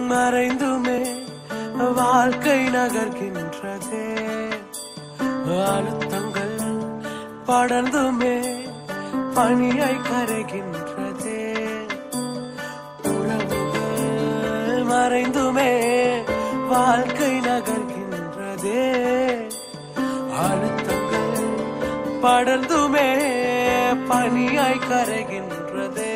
மறைந்துமே வாழ்க்கை நகர்கின்றதே, அழுத்தங்கள் படர்ந்துமே பனியாய் கரைகின்றதே, உறவுகள் மறைந்துமே வாழ்க்கை நகர்கின்றதே, அழுத்தங்கள் படர்ந்துமே பனியாய் கரைகின்றதே.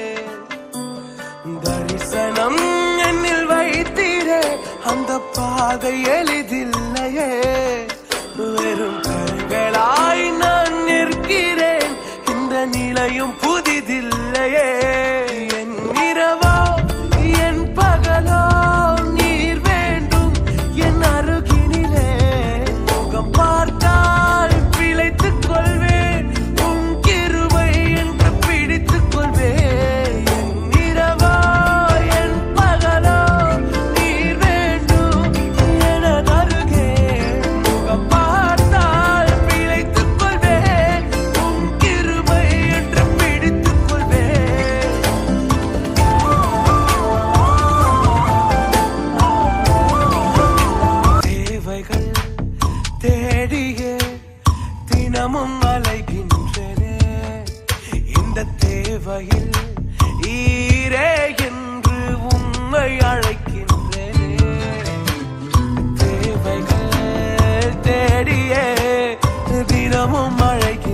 தரிசனம் என்னில் வைத்தீரே, அந்த பாதை எளிதில்லையே, வெறும் கண்களாய் நான் நிற்கிறேன், இந்த நிலையும் புதிதில்லையே. என் இரவோ என் பகலோ நீர் வேண்டும் என் அருகினிலே, முகம் பார்த்தால் பிழைத்துக் கொள்வேன், உன் கிருபை என்று பிடித்துக் கொள்வேன். என் இரவோ என் பகலோ நீர் வேண்டும் என் அருகே, முகம் பார்த்தால் பிழைத்துக் கொள்வேன், உன் கிருபை என்று பிடித்துக் கொள்வேன். தேவைகள் தேடியே தினமும் அலைகின்றனே, இந்த தேவையில் ஈரே என்று உம்மை அழைக்கின்றனே. தேவைகள் தேடியே தினமும் அழைக்கின்றனே,